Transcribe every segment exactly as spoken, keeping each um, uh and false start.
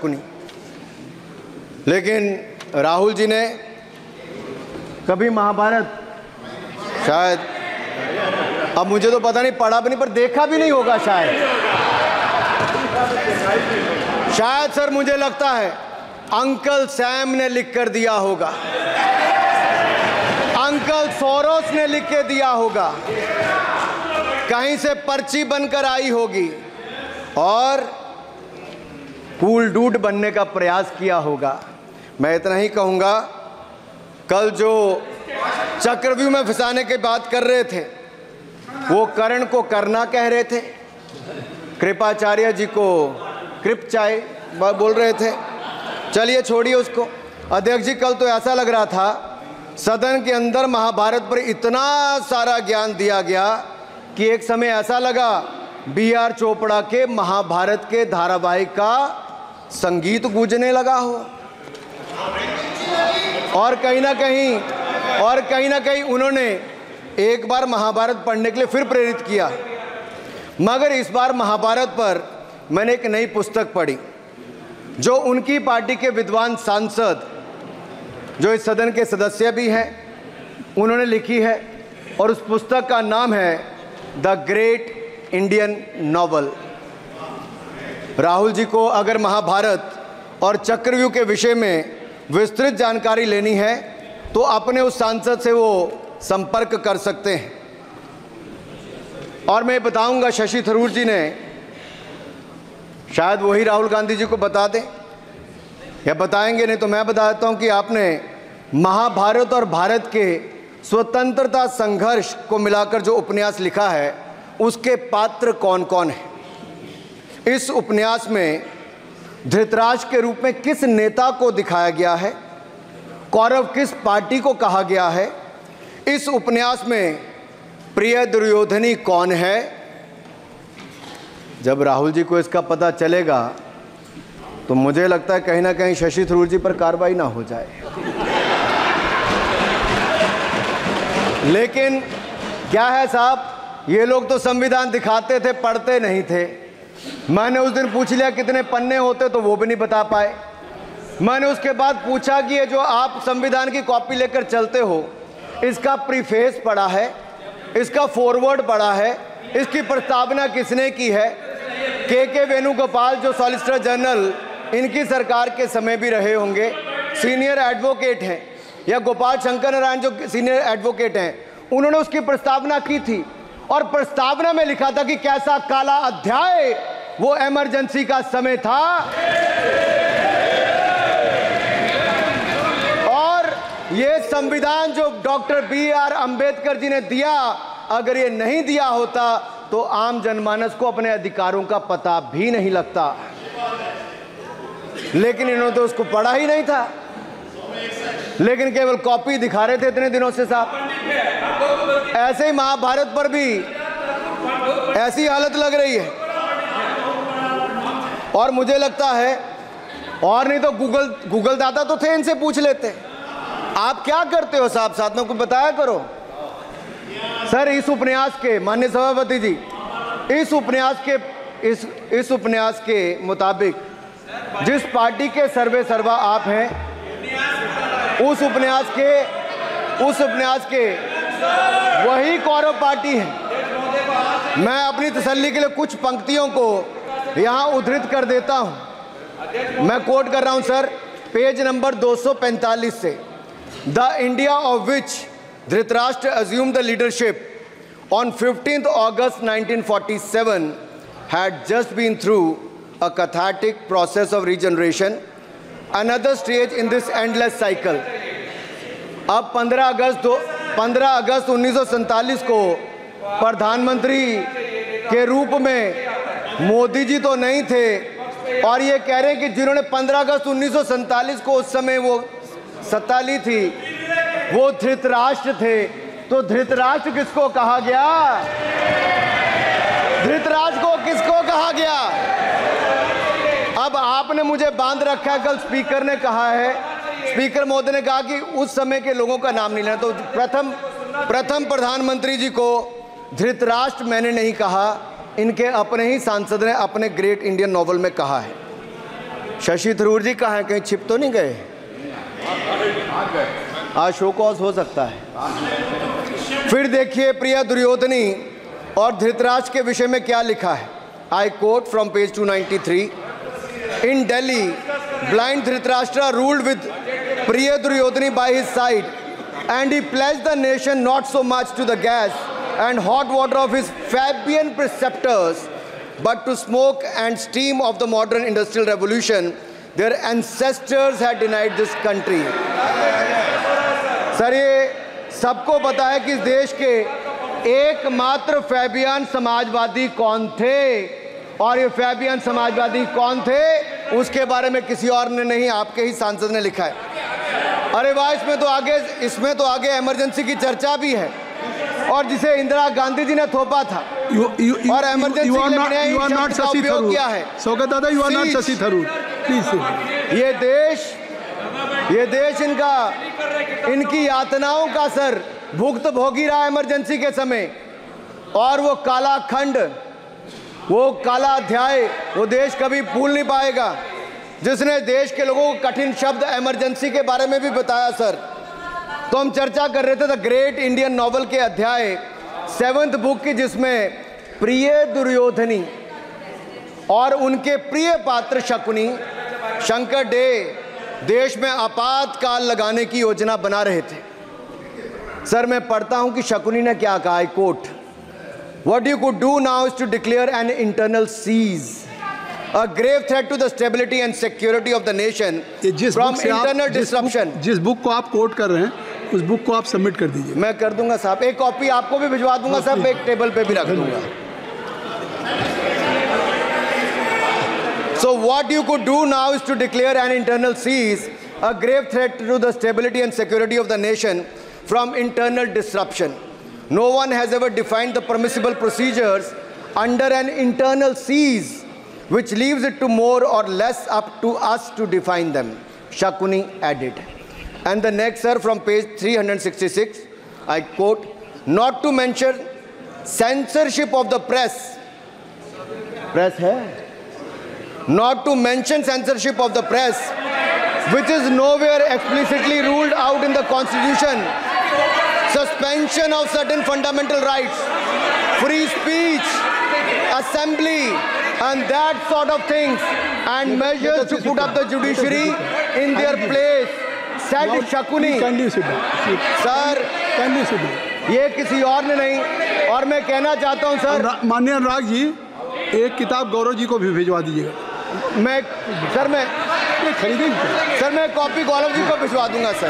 शकुनी। लेकिन राहुल जी ने कभी महाभारत शायद, अब मुझे तो पता नहीं, पढ़ा भी नहीं पर देखा भी नहीं होगा शायद। शायद सर मुझे लगता है अंकल सैम ने लिख कर दिया होगा, अंकल सोरोस ने लिख के दिया होगा, कहीं से पर्ची बनकर आई होगी और कूल डूड बनने का प्रयास किया होगा। मैं इतना ही कहूँगा, कल जो चक्रव्यूह में फंसाने की बात कर रहे थे वो कर्ण को करना कह रहे थे, कृपाचार्य जी को कृपचाय बोल रहे थे। चलिए छोड़िए उसको। अध्यक्ष जी, कल तो ऐसा लग रहा था सदन के अंदर महाभारत पर इतना सारा ज्ञान दिया गया कि एक समय ऐसा लगा बी आर चोपड़ा के महाभारत के धारावाहिक का संगीत गूंजने लगा हो। और कहीं ना कहीं और कहीं ना कहीं उन्होंने एक बार महाभारत पढ़ने के लिए फिर प्रेरित किया। मगर इस बार महाभारत पर मैंने एक नई पुस्तक पढ़ी जो उनकी पार्टी के विद्वान सांसद, जो इस सदन के सदस्य भी हैं, उन्होंने लिखी है। और उस पुस्तक का नाम है the great Indian novel. Rahul ji को अगर महाभारत और चक्रव्यूह के विषय में विस्तृत जानकारी लेनी है तो अपने उस सांसद से वो संपर्क कर सकते हैं। और मैं बताऊंगा, शशि थरूर जी ने, शायद वही राहुल गांधी जी को बता दें या बताएंगे, नहीं तो मैं बता देता हूं कि आपने महाभारत और भारत के स्वतंत्रता संघर्ष को मिलाकर जो उपन्यास लिखा है उसके पात्र कौन कौन हैं। इस उपन्यास में धृतराष्ट्र के रूप में किस नेता को दिखाया गया है, कौरव किस पार्टी को कहा गया है, इस उपन्यास में प्रिय दुर्योधनी कौन है। जब राहुल जी को इसका पता चलेगा तो मुझे लगता है कहीं ना कहीं शशि थरूर जी पर कार्रवाई ना हो जाए। लेकिन क्या है साहब, ये लोग तो संविधान दिखाते थे, पढ़ते नहीं थे। मैंने उस दिन पूछ लिया कितने पन्ने होते, तो वो भी नहीं बता पाए। मैंने उसके बाद पूछा कि ये जो आप संविधान की कॉपी लेकर चलते हो, इसका प्रीफेस पढ़ा है, इसका फॉरवर्ड पढ़ा है, इसकी प्रस्तावना किसने की है। के के वेणुगोपाल जो सॉलिसिटर जनरल इनकी सरकार के समय भी रहे होंगे, सीनियर एडवोकेट हैं, या गोपाल शंकर नारायण जो सीनियर एडवोकेट हैं, उन्होंने उसकी प्रस्तावना की थी। और प्रस्तावना में लिखा था कि कैसा काला अध्याय वो इमरजेंसी का समय था। और ये संविधान जो doctor B R Ambedkar ji ने दिया, अगर ये नहीं दिया होता तो आम जनमानस को अपने अधिकारों का पता भी नहीं लगता। लेकिन इन्होंने तो उसको पढ़ा ही नहीं था, लेकिन केवल कॉपी दिखा रहे थे इतने दिनों से साहब। ऐसे ही महाभारत पर भी ऐसी हालत लग रही है। और मुझे लगता है, और नहीं तो गूगल गूगल दादा तो थे, इनसे पूछ लेते आप क्या करते हो साहब, साथ में कुछ बताया करो। सर इस उपन्यास के, माननीय सभापति जी, इस उपन्यास के इस इस उपन्यास के मुताबिक जिस पार्टी के सर्वे सर्वा आप हैं, उस उपन्यास के उस उपन्यास के वही कौरव पार्टी है। मैं अपनी तसल्ली के लिए कुछ पंक्तियों को यहाँ उद्धृत कर देता हूँ। मैं कोट कर रहा हूँ सर, पेज नंबर दो सौ पैंतालीस से। The India of which Dhritarashtra assumed the leadership on fifteenth August nineteen forty-seven had just been through a cathartic process of regeneration, another stage in this endless cycle. अब पंद्रह अगस्त दो पंद्रह अगस्त उन्नीस सौ सैंतालीस को प्रधानमंत्री के रूप में मोदी जी तो नहीं थे, और ये कह रहे हैं कि जिन्होंने पंद्रह अगस्त उन्नीस सौ सैंतालीस को उस समय वो सत्ता ली थी वो धृतराष्ट्र थे। तो धृतराष्ट्र किसको कहा गया? धृतराष्ट्र को किसको कहा गया? अब आपने मुझे बांध रखा है। कल स्पीकर ने कहा है, स्पीकर महोदय ने कहा कि उस समय के लोगों का नाम नहीं लेना। तो प्रथम प्रथम प्रधानमंत्री जी को धृतराष्ट्र मैंने नहीं कहा, इनके अपने ही सांसद ने अपने ग्रेट इंडियन नॉवल में कहा है। शशि थरूर जी कहाँ हैं? कहीं छिप तो नहीं गए? आज शो कॉज हो सकता है। फिर देखिए प्रिय दुर्योधनी और धृतराष्ट्र के विषय में क्या लिखा है। I quote from page two ninety three. In Delhi blind Dhritarashtra ruled with Priya Duryodhani by his side and he pledged the nation not so much to the gas and hot water of his Fabian preceptors but to smoke and steam of the modern industrial revolution their ancestors had denied this country। Sir ये सबको पता है कि इस देश के एकमात्र Fabian Samajwadi कौन थे, और ये फैबियन समाजवादी कौन थे उसके बारे में किसी और ने नहीं, आपके ही सांसद ने लिखा है। अरे वाह, इसमें तो आगे इसमें तो आगे इमरजेंसी की चर्चा भी है, और जिसे इंदिरा गांधी जी ने थोपा था। you, you, you, और इमरजेंसी के लिए उपयोग किया है। Saugata Dada, you are not Shashi Tharoor, please. ये देश ये देश इनका इनकी यातनाओं का सर भुगत भोगी रहा इमरजेंसी के समय, और वो काला खंड, वो काला अध्याय वो देश कभी भूल नहीं पाएगा, जिसने देश के लोगों को कठिन शब्द इमरजेंसी के बारे में भी बताया। सर तो हम चर्चा कर रहे थे द ग्रेट इंडियन नॉवल के अध्याय सेवंथ बुक की, जिसमें प्रिय दुर्योधनी और उनके प्रिय पात्र शकुनी शंकर डे देश में आपातकाल लगाने की योजना बना रहे थे। सर मैं पढ़ता हूं कि शकुनी ने क्या कहा। I quote, what you could do now is to declare an internal siege, a grave threat to the stability and security of the nation from internal disruption। जिस बुक को आप कोट कर रहे हैं उस बुक को आप सबमिट कर दीजिए। मैं कर दूंगा साहब, एक कॉपी आपको भी भिजवा दूंगा साहब, एक टेबल पे भी रख दूंगा। So what you could do now is to declare an internal cease, a grave threat to the stability and security of the nation from internal disruption. No one has ever defined the permissible procedures under an internal cease, which leaves it to more or less up to us to define them, Shakuni added. And the next, sir, from page three sixty-six, I quote, not to mention censorship of the press, press hai? Not to mention censorship of the press, which is nowhere explicitly ruled out in the Constitution, suspension of certain fundamental rights, free speech, assembly, and that sort of things, and measures to put up the judiciary in their place, said Shakuni। Sir ये किसी और ने नहीं, और मैं कहना चाहता हूं सर, माननीय अनुराग जी एक किताब गौरव जी को भी भिजवा दीजिएगा। मैं सर मैं खरीदेंगे सर, मैं कॉपी गौरव जी को भिजवा दूंगा सर।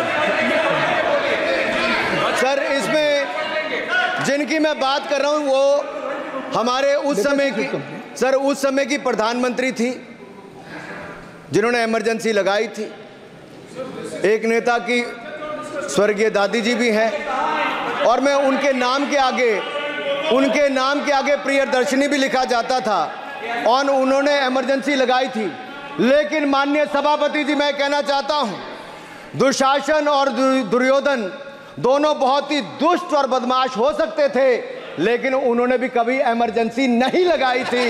सर इसमें जिनकी मैं बात कर रहा हूं वो हमारे उस समय की सर उस समय की प्रधानमंत्री थी जिन्होंने इमरजेंसी लगाई थी। एक नेता की स्वर्गीय दादी जी भी हैं, और मैं उनके नाम के आगे उनके नाम के आगे प्रियदर्शनी भी लिखा जाता था, और उन्होंने इमरजेंसी लगाई थी। लेकिन माननीय सभापति जी, मैं कहना चाहता हूं, दुशासन और दुर्योधन दोनों बहुत ही दुष्ट और बदमाश हो सकते थे, लेकिन उन्होंने भी कभी इमरजेंसी नहीं लगाई थी।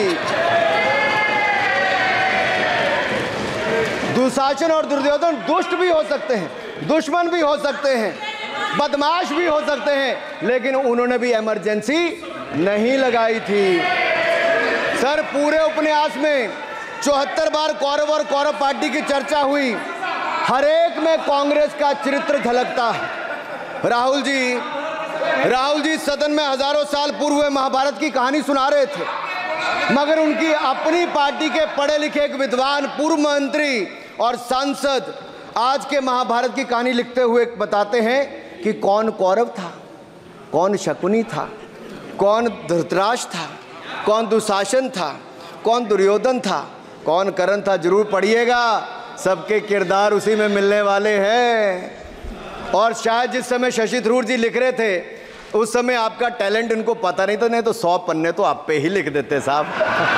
दुशासन और दुर्योधन दुष्ट भी हो सकते हैं, दुश्मन भी हो सकते हैं, बदमाश भी हो सकते हैं, लेकिन उन्होंने भी इमरजेंसी नहीं लगाई थी। सर पूरे उपन्यास में चौहत्तर बार कौरव और कौरव पार्टी की चर्चा हुई, हर एक में कांग्रेस का चरित्र झलकता है। राहुल जी राहुल जी सदन में हजारों साल पूर्व हुए महाभारत की कहानी सुना रहे थे, मगर उनकी अपनी पार्टी के पढ़े लिखे एक विद्वान पूर्व मंत्री और सांसद आज के महाभारत की कहानी लिखते हुए बताते हैं कि कौन कौरव था, कौन शकुनी था, कौन धृतराष्ट्र था, कौन दुशासन था, कौन दुर्योधन था, कौन कर्ण था। जरूर पढ़िएगा, सबके किरदार उसी में मिलने वाले हैं। और शायद जिस समय शशि थरूर जी लिख रहे थे उस समय आपका टैलेंट इनको पता नहीं था, नहीं तो सौ पन्ने तो आप पे ही लिख देते साहब।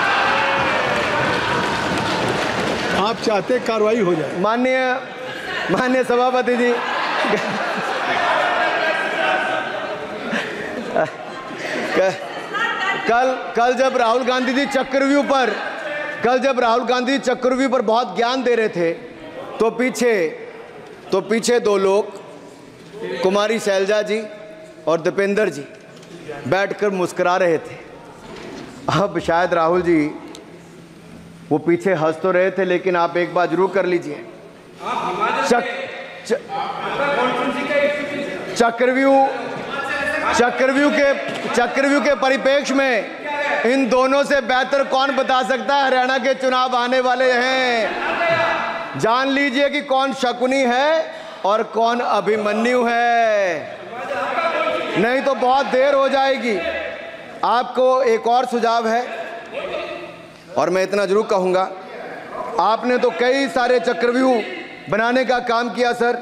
आप चाहते कार्रवाई हो जाए। माननीय माननीय सभापति जी, कल कल जब राहुल गांधी जी चक्रव्यूह पर कल जब राहुल गांधी चक्रव्यूह पर बहुत ज्ञान दे रहे थे तो पीछे तो पीछे दो लोग, कुमारी शैलजा जी और दीपेंद्र जी, बैठकर मुस्कुरा रहे थे। अब शायद राहुल जी वो पीछे हंस तो रहे थे, लेकिन आप एक बात जरूर कर लीजिए, चक, च, चक्रव्यूह चक्रव्यूह के चक्रव्यूह के परिप्रेक्ष्य में इन दोनों से बेहतर कौन बता सकता है हरियाणा के चुनाव आने वाले हैं। जान लीजिए कि कौन शकुनी है और कौन अभिमन्यु है, नहीं तो बहुत देर हो जाएगी। आपको एक और सुझाव है, और मैं इतना जरूर कहूंगा, आपने तो कई सारे चक्रव्यूह बनाने का काम किया सर,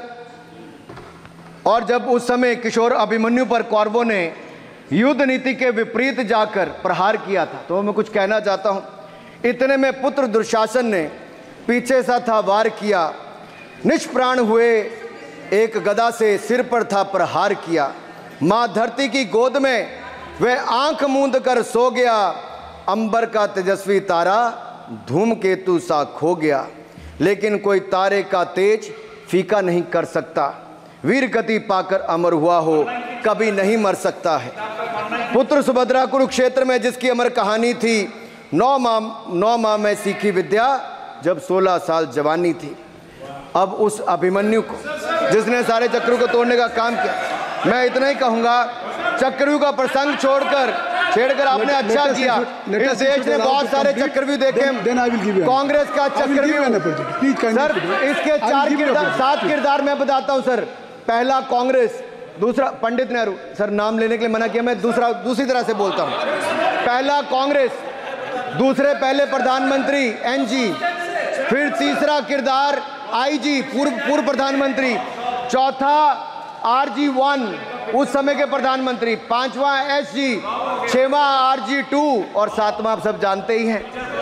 और जब उस समय किशोर अभिमन्यु पर कौरवों ने युद्ध नीति के विपरीत जाकर प्रहार किया था, तो मैं कुछ कहना चाहता हूं। इतने में पुत्र दुशासन ने पीछे सा था वार किया, निष्प्राण हुए एक गदा से सिर पर था प्रहार किया। मां धरती की गोद में वह आंख मूंद कर सो गया, अंबर का तेजस्वी तारा धूमकेतु सा खो गया। लेकिन कोई तारे का तेज फीका नहीं कर सकता, वीर गति पाकर अमर हुआ हो कभी नहीं मर सकता है। पुत्र सुभद्रा कुरुक्षेत्र में जिसकी अमर कहानी थी, नौ माह नौ माह में सीखी विद्या जब सोलह साल जवानी थी। अब उस अभिमन्यु को जिसने सारे चक्रव्यूह को तोड़ने का काम किया, मैं इतना ही कहूंगा, चक्रव्यूह का प्रसंग छोड़कर छेड़कर आपने अच्छा किया। इस देश ने बहुत सारे चक्रव्यूह देखे, कांग्रेस का चक्रव्यूह सर, इसके चार किरदार सात किरदार मैं बताता हूं सर। पहला कांग्रेस, दूसरा पंडित नेहरू, सर नाम लेने के लिए मना किया, मैं दूसरा दूसरी तरह से बोलता हूं। पहला कांग्रेस, दूसरे पहले प्रधानमंत्री एनजी, फिर तीसरा किरदार आईजी पूर्व पूर्व प्रधानमंत्री, चौथा आरजी वन उस समय के प्रधानमंत्री, पांचवा एसजी, छठवां आरजी टू और सातवां आप सब जानते ही हैं।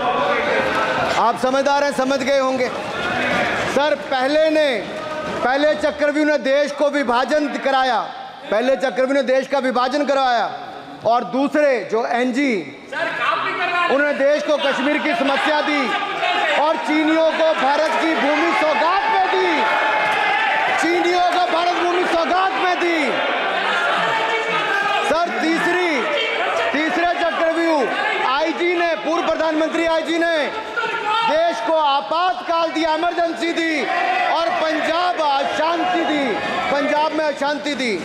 आप समझदार हैं, समझ गए होंगे सर। पहले ने पहले चक्रव्यूह ने देश को विभाजन कराया, पहले चक्रव्यूह ने देश का विभाजन करवाया, और दूसरे जो एनजी उन्होंने देश को कश्मीर की समस्या दी और चीनियों को भारत की भूमि सौगात में दी, चीनियों को भारत भूमि सौगात में दी सर। तीसरी तीसरे चक्रव्यूह आईजी ने, पूर्व प्रधानमंत्री आईजी ने देश को आपातकाल दिया, इमरजेंसी दी और पंजाब अशांति दी, पंजाब में अशांति दी।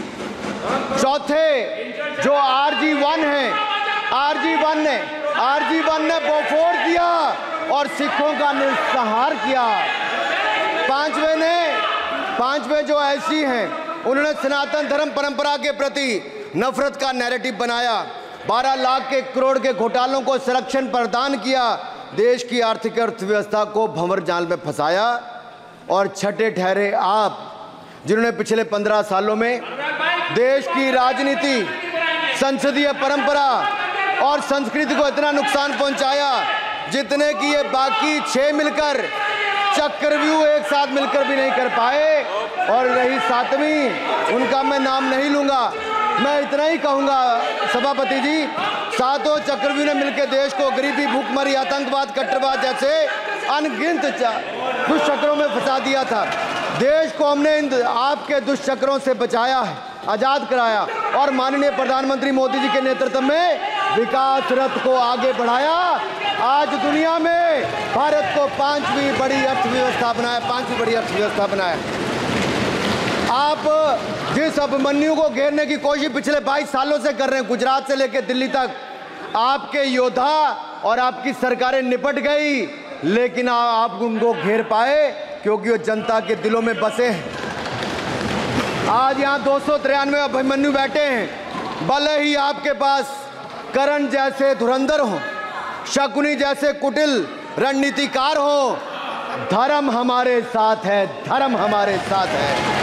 चौथे जो आरजी वन है, आरजी वन ने आरजी वन ने बोफोर्स दिया और सिखों का निस्सहार किया। पांचवे ने पांचवे जो ऐसी हैं, उन्होंने सनातन धर्म परंपरा के प्रति नफरत का नैरेटिव बनाया, बारह लाख के करोड़ के घोटालों को संरक्षण प्रदान किया, देश की आर्थिक अर्थव्यवस्था को भंवर जाल में फंसाया। और छठे ठहरे आप, जिन्होंने पिछले पंद्रह सालों में देश की राजनीति, संसदीय परंपरा और संस्कृति को इतना नुकसान पहुंचाया जितने कि ये बाकी छह मिलकर चक्रव्यूह एक साथ मिलकर भी नहीं कर पाए। और रही सातवीं, उनका मैं नाम नहीं लूंगा, मैं इतना ही कहूंगा सभापति जी, सातों चक्रव्यूह ने मिलकर देश को गरीबी, भूखमरी, आतंकवाद, कट्टरवाद जैसे अनगिनत दुष्चक्रों में फंसा दिया था। देश को हमने इन आपके दुष्चक्रों से बचाया है, आजाद कराया, और माननीय प्रधानमंत्री मोदी जी के नेतृत्व में विकास रथ को आगे बढ़ाया। आज दुनिया में भारत को पांचवी बड़ी अर्थव्यवस्था बनाया, पांचवी बड़ी अर्थव्यवस्था बनाया। आप जिस अभिमन्यु को घेरने की कोशिश पिछले बाईस सालों से कर रहे हैं, गुजरात से लेकर दिल्ली तक, आपके योद्धा और आपकी सरकारें निपट गई, लेकिन आप उनको घेर पाए क्योंकि वो जनता के दिलों में बसे हैं। आज यहाँ दो सौ तिरानवे अभिमन्यु बैठे हैं, भले ही आपके पास करण जैसे धुरंधर हो, शकुनी जैसे कुटिल रणनीतिकार हो, धर्म हमारे साथ है, धर्म हमारे साथ है।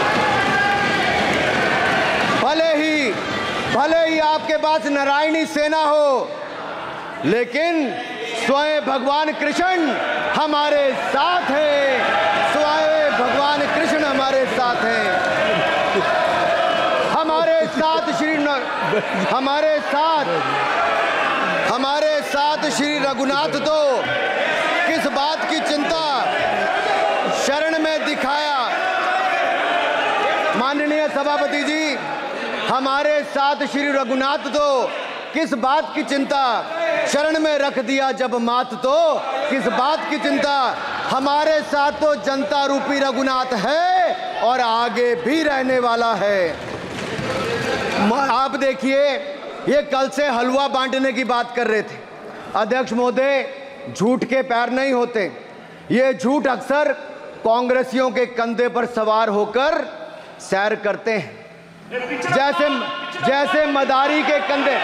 भले ही भले ही आपके पास नारायणी सेना हो, लेकिन स्वयं भगवान कृष्ण हमारे साथ है, स्वयं भगवान कृष्ण हमारे साथ है। हमारे साथ श्री न, हमारे साथ हमारे साथ श्री रघुनाथ तो बात की चिंता शरण में दिखाया। माननीय सभापति जी, हमारे साथ श्री रघुनाथ तो किस बात की चिंता शरण में रख दिया जब मात, तो किस बात की चिंता। हमारे साथ तो जनता रूपी रघुनाथ है और आगे भी रहने वाला है। आप देखिए, ये कल से हलवा बांटने की बात कर रहे थे। अध्यक्ष महोदय, झूठ के पैर नहीं होते। ये झूठ अक्सर कांग्रेसियों के कंधे पर सवार होकर सैर करते हैं, जैसे जैसे मदारी के कंधे।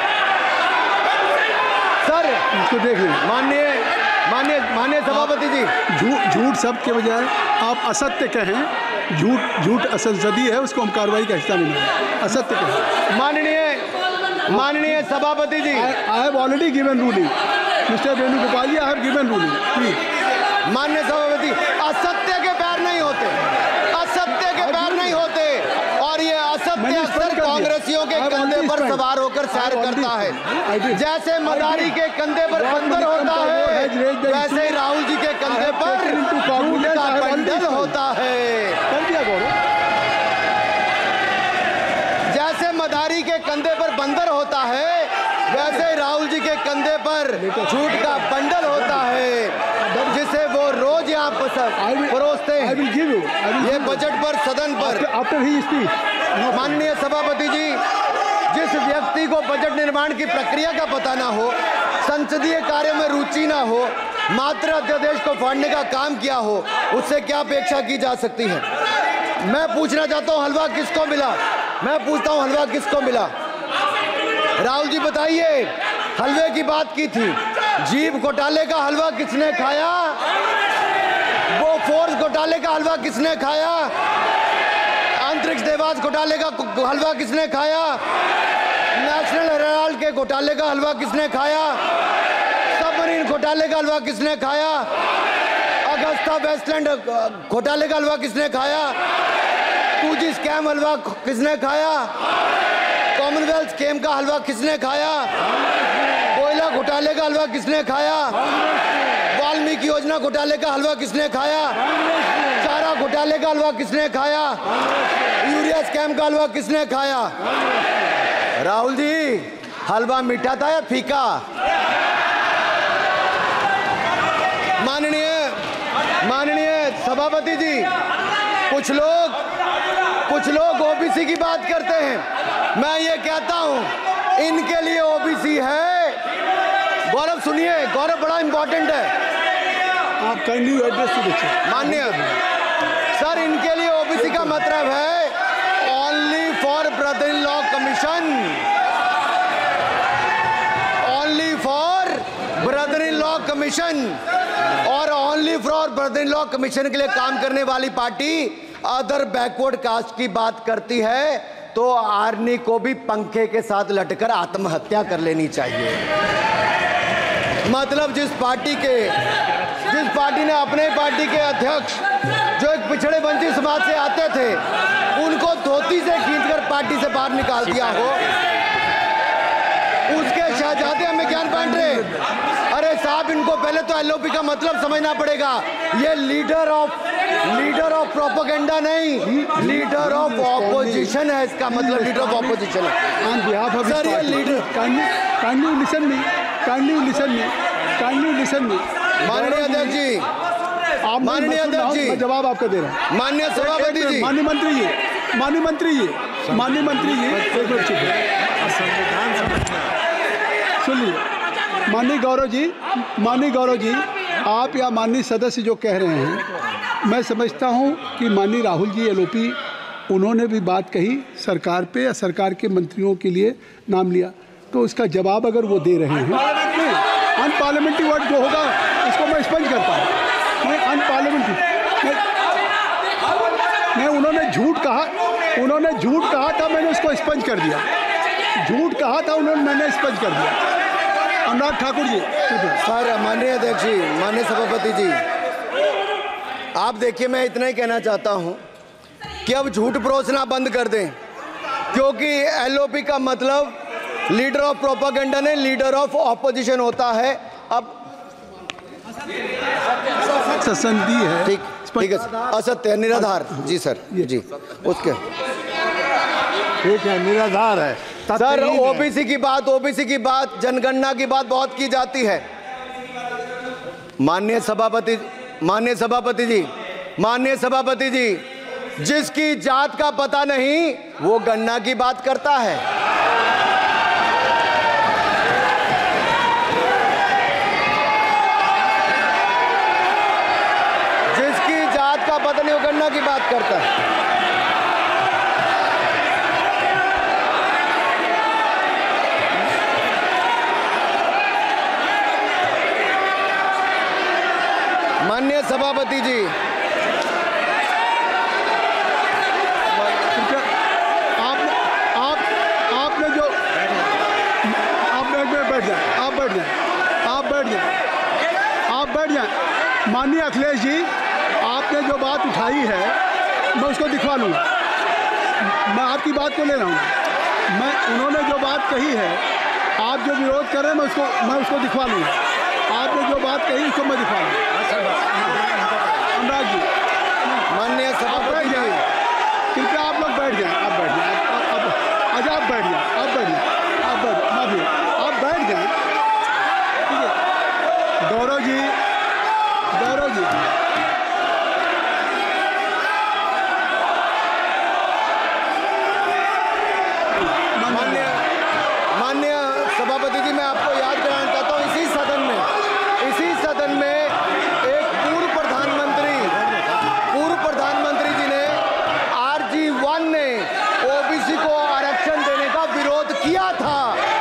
सर इसको देखिए, माननीय माननीय माननीय सभापति जी, झूठ झूठ सब के बजाय आप असत्य कहें। झूठ झूठ असंसदीय है, उसको हम कार्रवाई का हिस्सा नहीं लेंगे। असत्य कहें। माननीय माननीय सभापति जी, I have already given ruling mister Venugopal ji, I have given ruling please. माननीय सभापति, असत्य के पैर नहीं होते, असत्य के पैर नहीं होते। और ये असत्य अक्सर कांग्रेसियों के कंधे पर सवार होकर सैर करता है। जैसे मदारी के कंधे पर बंदर होता है, वैसे ही राहुल जी के कंधे पर झूठ का बंडल होता है। जैसे मदारी के कंधे पर बंदर होता है, वैसे ही राहुल जी के कंधे पर झूठ का बंडल होता है, जिसे वो रोज यहाँ परोसते हैं। ये बजट पर, सदन पर। माननीय सभापति जी, जिस व्यक्ति को बजट निर्माण की प्रक्रिया का पता ना हो, संसदीय कार्य में रुचि ना हो, मात्र अध्यादेश को फाड़ने का काम किया हो, उससे क्या अपेक्षा की जा सकती है। मैं पूछना चाहता हूँ, हलवा किसको मिला? मैं पूछता हूँ, हलवा किसको मिला? राहुल जी बताइए, हलवे की बात की थी, जीभ घोटाले का हलवा किसने खाया? वो फोर्स घोटाले का हलवा किसने खाया? अंतरिक्ष देवास घोटाले का हलवा किसने खाया? नेशनल हेराल्ड के घोटाले का हलवा किसने खाया? सबमरीन घोटाले का हलवा किसने खाया? अगस्ता वेस्टलैंड घोटाले का हलवा किसने खाया? टू जी स्कैम हलवा किसने खाया? कॉमनवेल्थ स्कीम का हलवा किसने खाया? कोयला घोटाले का हलवा किसने खाया? वाल्मीकि योजना घोटाले का हलवा किसने खाया? चारा घोटाले का हलवा किसने खाया? यूरिया स्कैम का हलवा किसने खाया? राहुल जी, हलवा मीठा था या फीका? माननीय माननीय सभापति जी, कुछ लोग कुछ लोग ओबीसी की बात करते हैं। मैं ये कहता हूं, इनके लिए ओबीसी है। गौरव सुनिए, गौरव बड़ा इंपॉर्टेंट है। आप kindly address to the chair. माननीय सर, इनके लिए ओबीसी का मतलब है only for brother in law commission, only for brother in law commission. और only for brother in law commission के लिए काम करने वाली पार्टी अदर बैकवर्ड कास्ट की बात करती है, तो आर्नी को भी पंखे के साथ लटकर आत्महत्या कर लेनी चाहिए। मतलब जिस पार्टी के जिस पार्टी ने अपने पार्टी के अध्यक्ष जो एक पिछड़े वंचित समाज से आते थे, उनको धोती से खींचकर पार्टी से बाहर निकाल दिया हो, उसके शहजादे हमें ज्ञान बांट रहे। अरे साहब, इनको पहले तो एलओपी का मतलब समझना पड़ेगा। ये leader of leader of propaganda नहीं, लीडर ऑफ ऑपोजिशन है। इसका मतलब लीडर ऑफ ऑपोजिशन है। सर, ये leader kindly listen me kindly listen me kindly listen me माननीय अध्यक्ष जी, माननीय अध्यक्ष जी, जवाब आपका दे रहा हूं। माननीय सभापति जी, माननीय मंत्री जी, माननीय मंत्री जी, माननीय मंत्री जी, एक मिनट चुप सुनिए। माननीय गौरव जी, माननीय गौरव जी, आप या माननीय सदस्य जो कह रहे हैं, मैं समझता हूं कि माननीय राहुल जी एलओपी, उन्होंने भी बात कही सरकार पे या सरकार के मंत्रियों के लिए नाम लिया, तो उसका जवाब अगर वो दे रहे हैं, अनपार्लियामेंट्री वर्ड जो होगा उसको मैं स्पष्ट करता हूँ। मैं अनपार्लियामेंट्री मैं, मैं उन्होंने झूठ कहा उन्होंने झूठ कहा था, मैंने उसको स्पष्ट कर दिया। झूठ कहा था उन्होंने, मैंने स्पष्ट कर दिया। अनुराग ठाकुर जी। सर, माननीय अध्यक्ष जी, माननीय सभापति जी, आप देखिए, मैं इतना ही कहना चाहता हूं कि अब झूठ परोसना बंद कर दें, क्योंकि एलओपी का मतलब लीडर ऑफ प्रोपेगेंडा नहीं, लीडर ऑफ ऑपोजिशन होता है। अब ससंदी है। ठीक ठीक है, असत्य है, निराधार। जी सर, जी उसके ठीक है, निराधार है सर। ओबीसी की बात, ओबीसी की बात, जनगणना की बात बहुत की जाती है। माननीय सभापति, माननीय सभापति जी, माननीय सभापति जी, जिसकी जात का पता नहीं वो गणना की बात करता है। जिसकी जात का पता नहीं वो गणना की बात करता है। माननीय सभापति जी, आपने आप आपने जो आपने एक मिनट बैठ जाए, आप बैठ जाए, आप बैठ जाए, आप बैठ जाए। माननीय अखिलेश जी, आपने जो बात उठाई है मैं उसको दिखवा लूँगा। मैं आपकी बात को ले रहा हूँ। मैं उन्होंने जो बात कही है, आप जो विरोध कर रहे हैं, मैं उसको मैं उसको दिखवा लूँगा। आपने जो बात कही उसको मैं दिखवा लूँगा। अनुराग जी, माननीय सभापति जी, कृपया आप लोग बैठ जाएं, आप बैठ जाएं, आप आप अच्छा आप बैठ जाएं, आप बैठ जाएं, आप बैठ माफी आप बैठ जाएं, ठीक है। गौरव जी, गौरव जी, माननीय माननीय सभापति जी, मैं आपको याद कराना चाहता हूँ, इसी सदन में इसी सदन में एक पूर्व प्रधानमंत्री पूर्व प्रधानमंत्री जी ने आर जी वन ने ओबीसी को आरक्षण देने का विरोध किया था।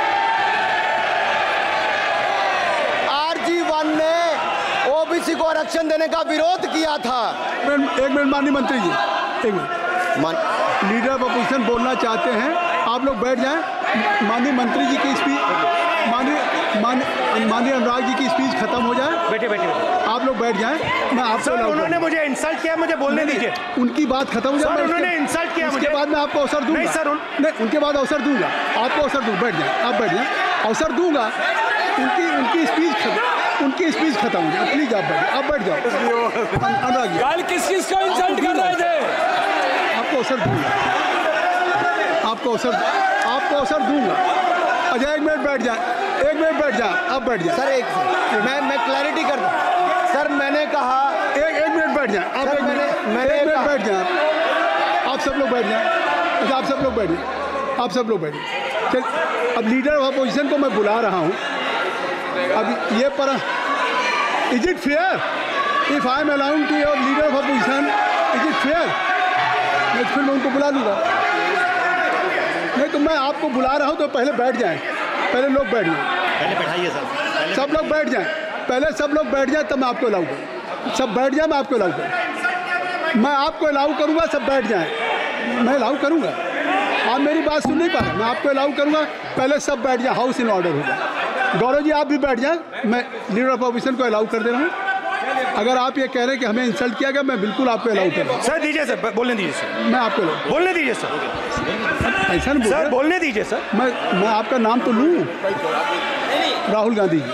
आर जी वन ने ओबीसी को आरक्षण देने का विरोध किया था। एक मिनट माननीय मंत्री जी, एक मिनट। मान लीडर ऑफ अपोजिशन बोलना चाहते हैं, आप लोग बैठ जाएं। माननीय मंत्री जी की स्पीच, माननीय माननीय माननीय अनुराग जी की स्पीच खत्म हो जाए। बैठे बैठे आप लोग बैठ जाएं। मैं आपसे सर, उन्होंने मुझे इंसल्ट किया, मुझे बोलने दीजिए। उनकी बात खत्म हो जाए। सर, उन्होंने इंसल्ट किया मुझे। उसके बाद मैं आपको अवसर दूंगा। नहीं सर, उन... नहीं, उनके बाद अवसर दूंगा, आपको अवसर दूंगा। बैठ जाए, आप बैठ जाए, अवसर दूंगा। उनकी उनकी स्पीच खत्म उनकी स्पीच खत्म हो जाए। प्लीज आप बैठ आप बैठ जाओ। अनुराग जी, कल किस किस को इंसल्ट कर रहे थे? आपको अवसर दूंगा, आपको अवसर आपको अवसर दूंगा। अच्छा एक मिनट बैठ जाए, एक मिनट बैठ जाए, आप बैठ जाए। सर एक मैं मैं क्लैरिटी कर दूं। सर मैंने कहा एक एक मिनट बैठ जाए, आप सर, एक मैंने- मिनट मैंने एक मिनट कहा- बैठ जाए। आप सब लोग बैठ जाए। अच्छा आप सब लोग बैठ जाए, आप सब लोग बैठ जाए। चल, अब लीडर ऑफ अपोजिशन को मैं बुला रहा हूँ। अब ये पर is it fair if I am allowed to your leader of opposition, is it fair? मैं फिर मैं उनको बुला लूँगा। नहीं तो मैं आपको बुला रहा हूँ, तो पहले बैठ जाएं, पहले लोग बैठ जाएं, पहले बैठाइए सर। सब लोग बैठ जाएं, पहले सब लोग बैठ जाएं, तब मैं आपको अलाउ करूँ। सब बैठ जाए, मैं आपको अलाउ करूँ। मैं आपको अलाउ करूँगा, सब बैठ जाएं, मैं अलाउ करूँगा। आप मेरी बात सुन नहीं पा रहे, मैं आपको अलाउ करूँगा। पहले सब बैठ जाए, हाउस इन ऑर्डर होगा। गौरव जी आप भी बैठ जाएं, मैं लीडर ऑफ अपोजिशन को अलाउ कर दे रहा हूँ। अगर आप ये कह रहे हैं कि हमें इंसल्ट किया गया, मैं बिल्कुल आपको अलाउ कर रहा हूँ। सर दीजिए सर, बोलने दीजिए सर, मैं आपको अलाउ बोलने दीजिए सर, ऐसा नहीं बोल सर रहे। बोलने दीजिए सर। मैं मैं आपका नाम तो लूँ, राहुल गांधी जी।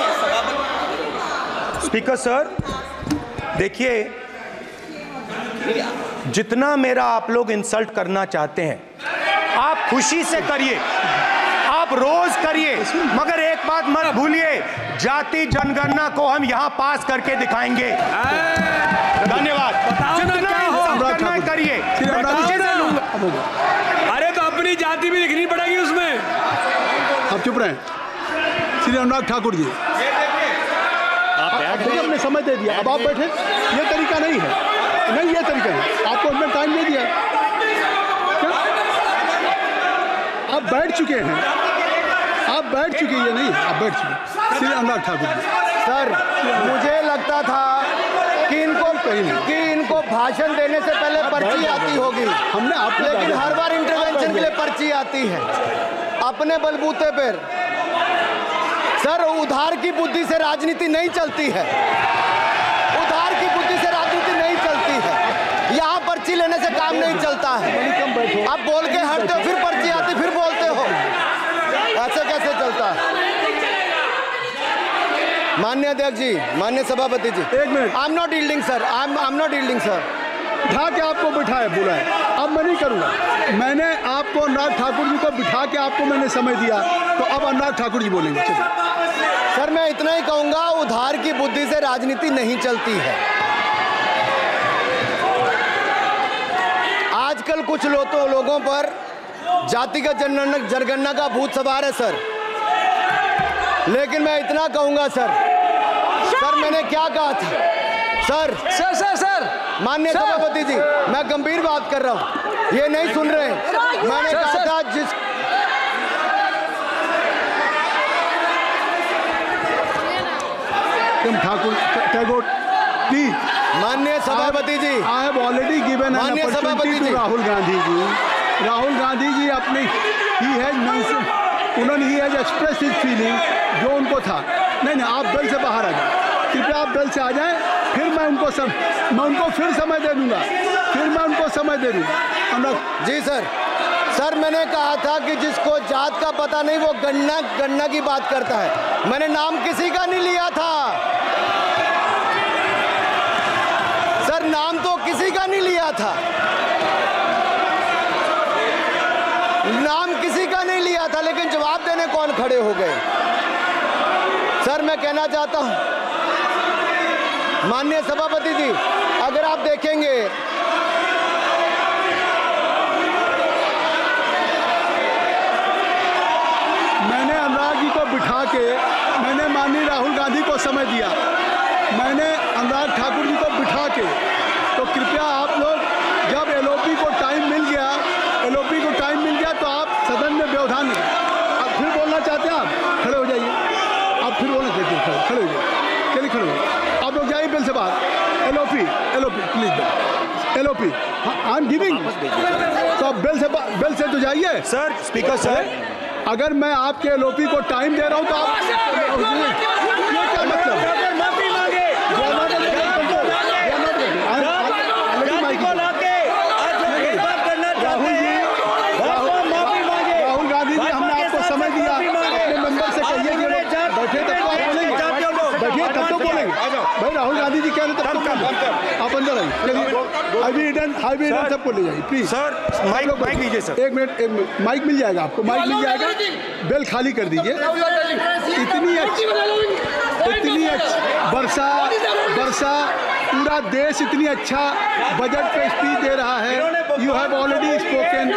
स्पीकर सर, देखिए, जितना मेरा आप लोग इंसल्ट करना चाहते हैं, आप खुशी से करिए, आप रोज करिए, मगर एक बात मत भूलिए, जाति जनगणना को हम यहाँ पास करके दिखाएंगे। धन्यवाद। जितना इंसल्ट करना है करिए, मैं खुशी से लूंगा। अरे तो अपनी जाति भी दिखनी पड़ेगी उसमें। आप चुप रहें। श्री अनुराग ठाकुर जी, आप बैठ देखिए हमने समय दे दिया, अब आप बैठे। ये तरीका नहीं है, नहीं ये तरीका है। आपको हमने टाइम दे दिया, क्या? आप बैठ चुके हैं, आप बैठ चुके हैं। ये नहीं, आप बैठ चुके। श्री अनुराग ठाकुर जी, सर मुझे लगता था कि इनको कि इनको भाषण देने से पहले पर्ची आती होगी, हमने आपको लेकिन दादा- हर बार इंटरवेंशन के लिए पर्ची आती है अपने बलबूते पर। सर उधार की बुद्धि से राजनीति नहीं चलती है, उधार की बुद्धि से राजनीति नहीं चलती है। यहाँ पर्ची लेने से काम नहीं चलता है। आप बोल के हटते हो, फिर पर्ची आती, फिर बोलते हो, ऐसे कैसे चलता है? माननीय अध्यक्ष जी, माननीय सभापति जी, एक मिनट। I am not yielding sir, I am I am not yielding sir. बिठा के आपको बिठाया बोला है, अब मैं नहीं करूँगा। मैंने आपको अनुराग ठाकुर जी को बिठा के आपको मैंने समय दिया, तो अब अनुराग ठाकुर जी बोलेंगे। चलिए सर मैं इतना ही कहूंगा, उधार की बुद्धि से राजनीति नहीं चलती है। आजकल कुछ लो तो लोगों पर जातिगत जनगणना जनगणना का भूत सवार है सर, लेकिन मैं इतना कहूंगा सर, सर मैंने क्या कहा था सर, सर सर सर माननीय सभापति जी, मैं गंभीर बात कर रहा हूं, ये नहीं सुन रहे हैं। मैंने सर, कहा सर, था जिस ठाकुर टैगोर प्लीज, माननीय सभापति जी, I have already given an माननीय सभापति अपॉर्चुनिटी जी। टू राहुल गांधी जी। राहुल गांधी जी अपने ही हैज उन्होंने ही हैज एक्सप्रेस हिज फीलिंग जो उनको था। नहीं नहीं, आप दल से बाहर आ जाए, कृपया आप दल से आ जाएं, फिर मैं उनको सम, मैं उनको फिर समय दे दूंगा, फिर मैं उनको समय दे दूंगा। जी सर, सर मैंने कहा था कि जिसको जात का पता नहीं वो गणना गणना की बात करता है। मैंने नाम किसी का नहीं लिया था सर, नाम तो किसी का नहीं लिया था, नाम किसी का नहीं लिया था, लेकिन जवाब देने कौन खड़े हो गए। सर मैं कहना चाहता हूं माननीय सभापति जी, अगर आप देखेंगे मैंने अनुराग जी को बिठा के मैंने माननीय राहुल गांधी को समय दिया, मैंने अनुराग ठाकुर जी को बिठा के, तो कृपया आप लोग जब एलओपी को टाइम मिल गया एलओपी को टाइम मिल गया तो आप सदन में व्यवधान नहीं। आप फिर बोलना चाहते हैं, आप खड़े हो जाइए, आप फिर बोलना चाहते हैं, खड़े खड़े हो जाइए, चलिए खड़े हो जाइए, आप लोग जाइए बिल से बाहर। LOP LOP please, LOP I am giving, तो आप बिल से बिल से तो जाइए सर। स्पीकर सर, अगर मैं आपके एलओपी को टाइम दे रहा हूं तो आप ये क्या मतलब? माफी मांगे राहुल गांधी जी, हमने आपको समय दिया, अपने मेंबर से कहिए कि बैठे तब तो आप बोलेंगे, बैठिए तब तो बोलेंगे भाई। राहुल गांधी जी कह रहे तब तो आप अंदर आइए। चलिए हाईवे ईडन हाईवे ईडन सबको ले जाइए प्लीज। सर माइक माइक लीजिए सर, एक मिनट एक मिनट, माइक मिल जाएगा आपको, माइक मिल जाएगा, बेल खाली कर दीजिए। इतनी अच्छी इतनी अच्छी वर्षा वर्षा पूरा देश इतनी अच्छा बजट पे स्पीच दे रहा है। You have already spoken.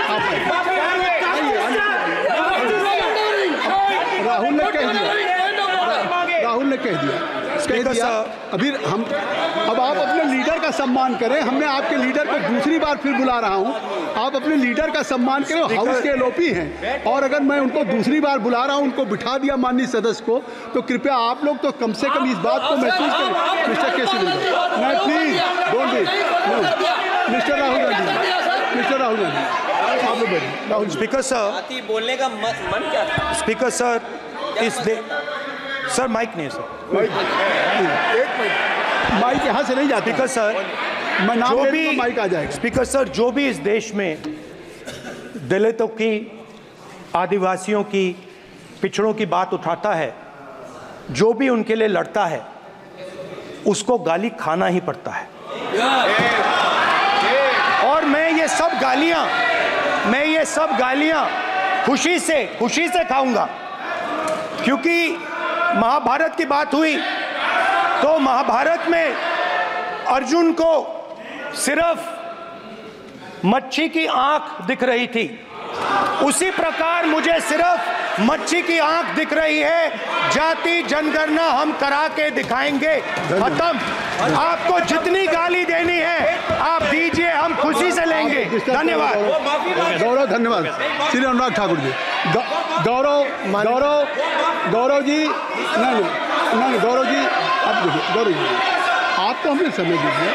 Rahul ने कह दिया, राहुल ने कह दिया कह दिया अभी हम अब आप अपने लीडर का सम्मान करें। हमने आपके लीडर को दूसरी बार फिर बुला रहा हूं, आप अपने लीडर का सम्मान करें। हाउस के एलओपी हैं और अगर मैं उनको दूसरी बार बुला रहा हूं, उनको बिठा दिया माननीय सदस्य को, तो कृपया आप लोग तो कम से कम इस बात को महसूस करें। मिस्टर केसी नहीं, please don't be mister Rahul Gandhi, mister Rahul Gandhi आप लोग बैठिए। राहुल स्पीकर सर, बोलने का मन क्या था? स्पीकर सर, इस दे सर माइक नहीं है सर, माइक यहाँ से नहीं जाती। स्पीकर सर, मैं नाम जो ले भी लूंगा, माइक आ जाएगा। स्पीकर सर, जो भी इस देश में दलितों की, आदिवासियों की, पिछड़ों की बात उठाता है, जो भी उनके लिए लड़ता है, उसको गाली खाना ही पड़ता है। और मैं ये सब गालियां मैं ये सब गालियां खुशी से खुशी से खाऊंगा, क्योंकि महाभारत की बात हुई तो महाभारत में अर्जुन को सिर्फ मच्छी की आंख दिख रही थी, उसी प्रकार मुझे सिर्फ मच्छी की आंख दिख रही है। जाति जनगणना हम करा के दिखाएंगे, खत्म। आपको जितनी गाली देनी है आप दीजिए, हम खुशी से लेंगे। धन्यवाद गौरव, धन्यवाद श्री अनुराग ठाकुर जी। गौरव गौरव गौरव जी, नहीं नहीं नहीं गौरव जी, अब देखिए गौरव जी, आपको हमने समय दीजिए,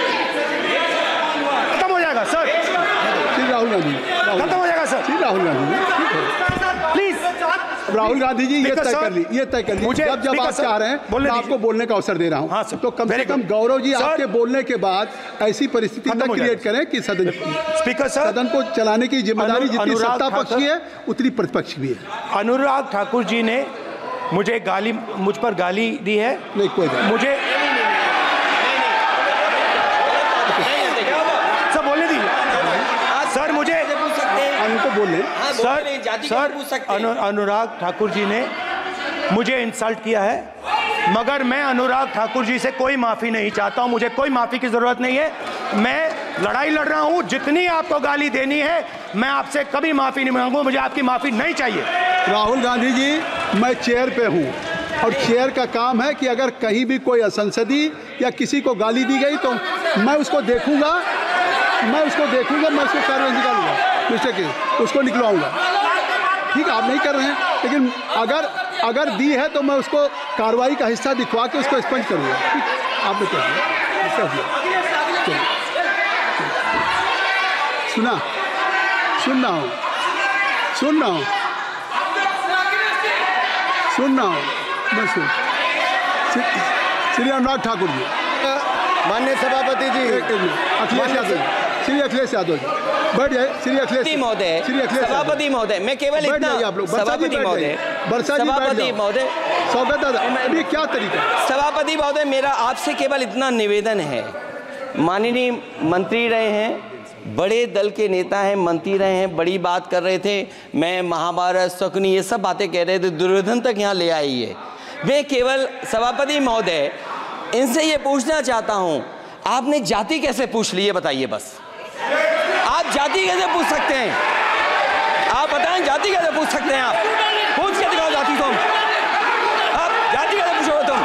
खत्म हो जाएगा सर। श्री राहुल गांधी, खत्म हो जाएगा सर। श्री राहुल गांधी प्लीज राहुल गांधी जी ये तय कर ली ये तय कर ली मुझे जब जब आप चाह रहे हैं मैं आपको बोलने का अवसर दे रहा हूं। हाँ सर, तो कम से कम गौरव जी आपके बोलने के बाद ऐसी परिस्थिति न क्रिएट करें कि सदन स्पीकर सर, सदन को चलाने की जिम्मेदारी जितनी सत्ता पक्ष की है उतनी प्रतिपक्ष भी है। अनुराग ठाकुर जी ने मुझे गाली, मुझ पर गाली दी है। नहीं कोई नहीं। मुझे सब बोलने दी सर। मुझे उनको बोले सर सर अनु, अनुराग ठाकुर जी ने मुझे इंसल्ट किया है, मगर मैं अनुराग ठाकुर जी से कोई माफ़ी नहीं चाहता हूं। मुझे कोई माफ़ी की ज़रूरत नहीं है। मैं लड़ाई लड़ रहा हूं। जितनी आपको गाली देनी है मैं आपसे कभी माफ़ी नहीं मांगूंगा। मुझे आपकी माफ़ी नहीं चाहिए। राहुल गांधी जी, मैं चेयर पे हूँ और चेयर का काम है कि अगर कहीं भी कोई असंसदीय या किसी को गाली दी गई तो मैं उसको देखूंगा, मैं उसको देखूंगा, मैं उसको कार्रवाई निकालूंगा, मिस्टर के उसको निकलवाऊंगा। ठीक है, आप नहीं कर रहे हैं, लेकिन अगर अगर दी है तो मैं उसको कार्रवाई का हिस्सा दिखवा के उसको स्पंज करूँगा। ठीक, आपने कर दिया, कर दिया। सुना सुन रहा हूँ सुन रहा हूँ सुन रहा हूँ मैं सुन श्री अनुराग ठाकुर जी, माननीय सभापति जी, अखिलेश यादव, श्री अखिलेश यादव जी बैठ जाए। श्री अखिलेश महोदय, श्री अखिलेश सभापति महोदय, मैं केवल इतना, सभापति महोदय, सभापति महोदय, स्वागत दादा, अभी क्या तरीका? सभापति महोदय, मेरा आपसे केवल इतना निवेदन है। माननीय मंत्री रहे हैं, बड़े दल के नेता हैं, मंत्री रहे हैं, बड़ी बात कर रहे थे, मैं महाभारत शकुनी ये सब बातें कह रहे थे, दुर्योधन तक यहाँ ले आई है। मैं केवल सभापति महोदय इनसे ये पूछना चाहता हूँ, आपने जाति कैसे पूछ ली है बताइए बस। आप जाति कैसे पूछ सकते हैं? आप बताएं जाति कैसे पूछ सकते हैं? आप पूछ के दिखाओ जाति तुम। आप जाति कैसे पूछोगे तुम?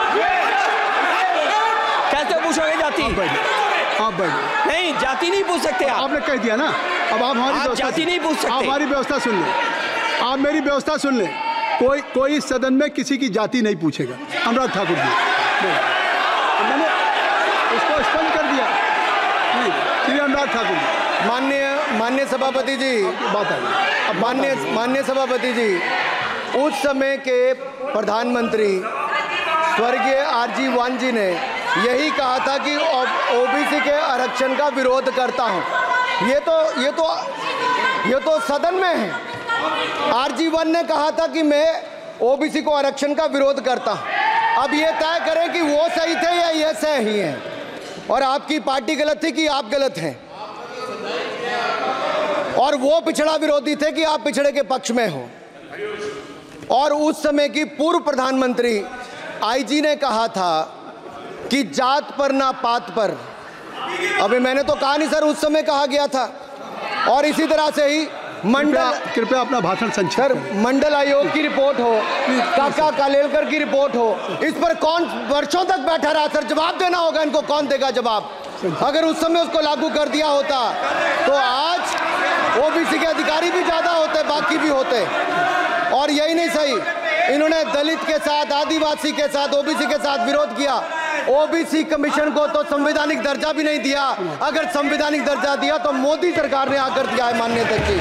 कैसे पूछोगे जाति? आप बैठ नहीं, जाति नहीं पूछ सकते आप। आपने कह दिया ना, अब आप हमारी आप जाति नहीं पूछ सकते। आप हमारी व्यवस्था सुन लें, आप मेरी व्यवस्था सुन लें। कोई कोई सदन में किसी की जाति नहीं पूछेगा। अनुराग ठाकुर जी, मैंने उसको स्पष्ट कर दिया। नहीं, श्री अनुराग ठाकुर जी, माननीय माननीय सभापति जी, बात आई। अब माननीय माननीय सभापति जी, उस समय के प्रधानमंत्री स्वर्गीय आरजी वन जी ने यही कहा था कि ओबीसी के आरक्षण का विरोध करता हूं। ये तो ये तो ये तो सदन में है। आरजी वन ने कहा था कि मैं ओबीसी को आरक्षण का विरोध करता हूं। अब ये तय करें कि वो सही थे या ये सही हैं, और आपकी पार्टी गलत थी कि आप गलत हैं, और वो पिछड़ा विरोधी थे कि आप पिछड़े के पक्ष में हो। और उस समय की पूर्व प्रधानमंत्री आईजी ने कहा था कि जात पर ना पात पर। अबे मैंने तो कहा नहीं सर, उस समय कहा गया था। और इसी तरह से ही मंडल, कृपया अपना भाषण संक्षिप्त सर, करें। मंडल आयोग की रिपोर्ट हो, काका कालेलकर की रिपोर्ट हो, इस पर कौन वर्षों तक बैठा रहा सर? जवाब देना होगा इनको, कौन देगा जवाब? अगर उस समय उसको लागू कर दिया होता तो आज ओबीसी के अधिकारी भी ज्यादा होते, बाकी भी होते। और यही नहीं सही, इन्होंने दलित के साथ, आदिवासी के साथ, ओबीसी के साथ विरोध किया। ओबीसी कमीशन को तो संवैधानिक दर्जा भी नहीं दिया। अगर संवैधानिक दर्जा दिया तो मोदी सरकार ने आकर दिया है मान्यता की।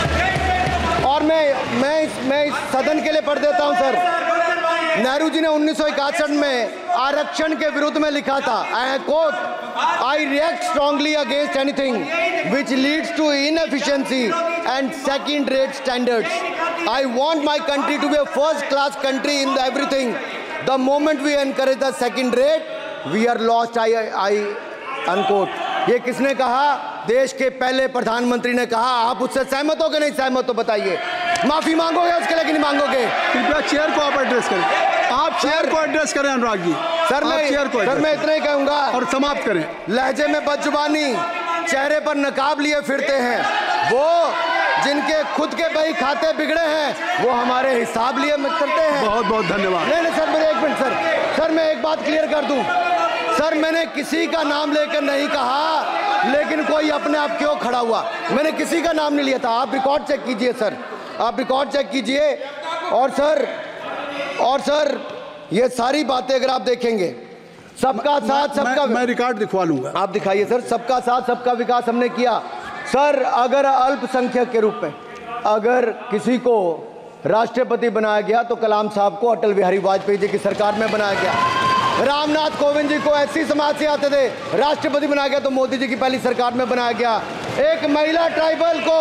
और मैं मैं इस, मैं इस सदन के लिए पढ़ देता हूं सर। नेहरू जी ने उन्नीस सौ इकसठ में आरक्षण के विरुद्ध में लिखा था, I quote, I react strongly against anything which leads to inefficiency and second rate standards. I want my country to be a first class country in everything. The moment we encourage the second rate we are lost. I I unquote. ये किसने कहा? देश के पहले प्रधानमंत्री ने कहा। आप उससे सहमत हो कि नहीं सहमत हो बताइए? माफी मांगोगे उसके लिए कि नहीं मांगोगे? कृपया चेयर को आप एड्रेस करें। आप चेयर को एड्रेस करें अनुराग जी। सर मैं चेयर को सर मैं इतना ही कहूंगा और समाप्त करें। लहजे में बदजुबानी, चेहरे पर नकाब लिए फिरते हैं वो जिनके खुद के बही खाते बिगड़े हैं, वो हमारे हिसाब लिए चलते हैं। बहुत बहुत धन्यवाद। नहीं नहीं सर, मेरे एक मिनट सर सर मैं एक बात क्लियर कर दूं सर, मैंने किसी का नाम लेकर नहीं कहा, लेकिन कोई अपने आप क्यों खड़ा हुआ? मैंने किसी का नाम नहीं लिया था। आप रिकॉर्ड चेक कीजिए सर, आप रिकॉर्ड चेक कीजिए। और सर और सर ये सारी बातें अगर आप देखेंगे, सबका साथ सबका, मैं, मैं रिकॉर्ड दिखवा लूंगा। आप दिखाइए सर। सबका साथ सबका विकास हमने किया सर। अगर अल्पसंख्यक के रूप में अगर किसी को राष्ट्रपति बनाया गया तो कलाम साहब को अटल बिहारी वाजपेयी जी की सरकार में बनाया गया। रामनाथ कोविंद जी को एससी समाज से आते थे, राष्ट्रपति बनाया गया तो मोदी जी की पहली सरकार में बनाया गया। एक महिला ट्राइबल को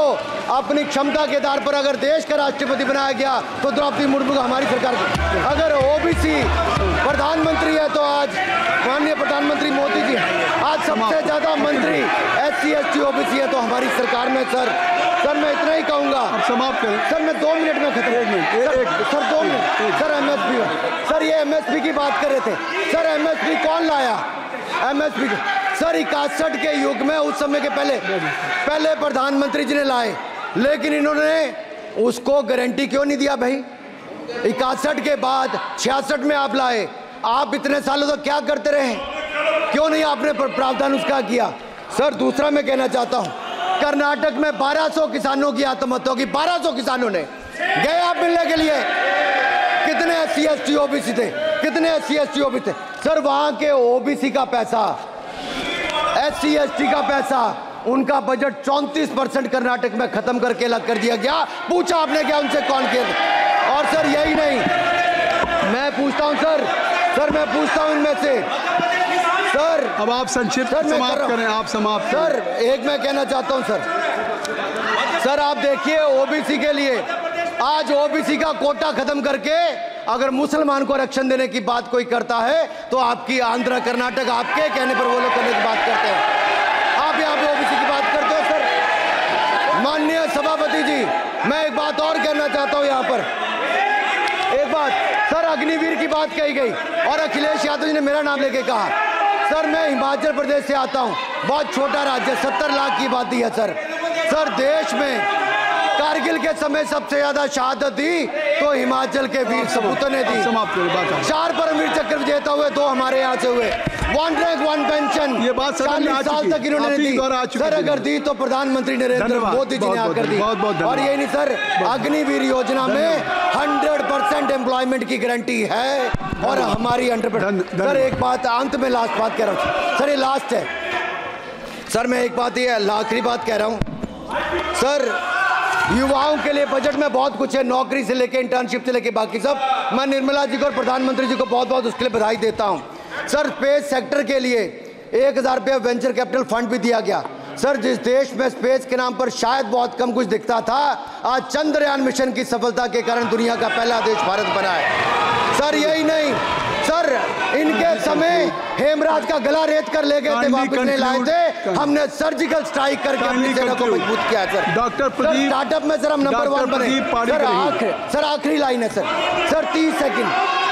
अपनी क्षमता के आधार पर अगर देश का राष्ट्रपति बनाया गया तो द्रौपदी मुर्मू को हमारी सरकार को, अगर ओबीसी प्रधानमंत्री है तो आज माननीय प्रधानमंत्री मोदी जी, आज सबसे ज्यादा मंत्री S C S T OBC है तो हमारी सरकार में। सर सर मैं इतना ही कहूंगा, समाप्त करें सर। मैं दो मिनट में खत्म एक मिनट सर, सर दो मिनट सर। एमएसपी सर, ये एमएसपी की बात कर रहे थे सर। एमएसपी कौन लाया? एमएसपी सर इकसठ के युग में, उस समय के पहले पहले प्रधानमंत्री जी ने लाए, लेकिन इन्होंने उसको गारंटी क्यों नहीं दिया भाई? इकसठ के बाद छियासठ में आप लाए, आप इतने सालों तक क्या करते रहे? क्यों नहीं आपने प्रावधान उसका किया? सर दूसरा मैं कहना चाहता हूं, कर्नाटक में बारह सौ किसानों की आत्महत्या की, बारह सौ किसानों ने गए आप मिलने के लिए। कितने S C S T OBC थे? कितने S C S T OBC थे? सर वहां के ओबीसी का पैसा, एस सी एस टी का पैसा, उनका बजट चौंतीस परसेंट कर्नाटक में खत्म करके अलग कर दिया गया। पूछा आपने क्या उनसे? कौन किया? और सर यही नहीं, मैं पूछता हूं सर सर मैं पूछता हूं इनमें से सर, अब आप संक्षिप्त समाप्त करें। आप समाप्त सर एक मैं कहना चाहता हूं सर सर आप देखिए ओबीसी के लिए आज ओबीसी का कोटा खत्म करके अगर मुसलमान को आरक्षण देने की बात कोई करता है तो आपकी आंध्र कर्नाटक आपके कहने पर वो लोग करने की बात करते हैं। आप यहाँ पे ओबीसी की बात करते हो सर। माननीय सभापति जी, मैं एक बात और कहना चाहता हूँ यहाँ पर, एक बात सर, अग्निवीर की बात कही गई और अखिलेश यादव जी ने मेरा नाम लेके कहा। सर मैं हिमाचल प्रदेश से आता हूँ, बहुत छोटा राज्य, सत्तर लाख की आबादी है सर। सर देश में कारगिल के समय सबसे ज्यादा शहादत दी तो हिमाचल के वीर सपूतों ने दी। चार परमवीर चक्र विजेता हुए, दो हमारे यहाँ से हुए। वन रैंक वन पेंशन ये बात चालीस साल तक इन्होंने दी। सर अगर दी तो प्रधानमंत्री नरेंद्र मोदी जी ने आकर दी। और यही नहीं सर, अग्निवीर योजना में हंड्रेड परसेंट एम्प्लॉयमेंट की गारंटी है और हमारी हंड्रेड। सर एक बात अंत में, लास्ट बात कह रहा हूँ सर, ये लास्ट है सर। मैं एक बात, ये आखिरी बात कह रहा हूँ सर, युवाओं के लिए बजट में बहुत कुछ है, नौकरी से लेके इंटर्नशिप से लेके बाकी सब। मैं निर्मला जी को और प्रधानमंत्री जी को बहुत बहुत उसके लिए बधाई देता हूं सर। स्पेस सेक्टर के लिए एक हजार रुपया वेंचर कैपिटल फंड भी दिया गया सर। जिस देश में स्पेस के नाम पर शायद बहुत कम कुछ दिखता था, आज चंद्रयान मिशन की सफलता के कारण दुनिया का पहला देश भारत बना है सर। यही नहीं सर, इनके समय हेमराज का गला रेत कर ले गए थे, वापस नहीं लाए थे, हमने सर्जिकल स्ट्राइक करके अपनी सेना को मजबूत किया सर। डॉक्टर प्रदीप, स्टार्टअप में सर हम नंबर वन बने सर। आखिर सर आखिरी लाइन है सर सर तीस सेकंड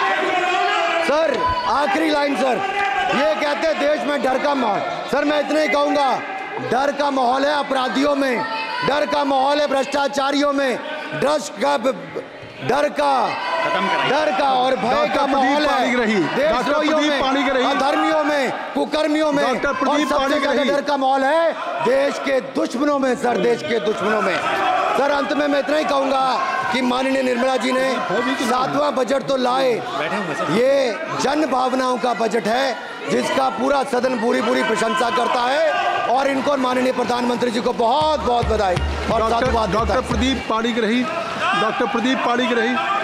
सर, आखिरी लाइन सर। ये कहते हैं देश में डर का माहौल, सर मैं इतना ही कहूंगा, डर का माहौल है अपराधियों में, डर का माहौल है भ्रष्टाचारियों में, ड्रग्स का डर का डर का और भय का माहौल है देशद्रोहियों में, अधर्मियों में, कुकर्मियों में, और सबसे ज्यादा डर का माहौल है देश के दुश्मनों में सर, देश के दुश्मनों में सर। अंत में मैं इतना ही कहूंगा कि माननीय निर्मला जी ने सातवां बजट तो लाए, ये जन भावनाओं का बजट है जिसका पूरा सदन पूरी पूरी प्रशंसा करता है और इनको माननीय प्रधानमंत्री जी को बहुत बहुत बधाई और साधुवाद। Doctor Pradeep Panigrahi, doctor Pradeep Panigrahi.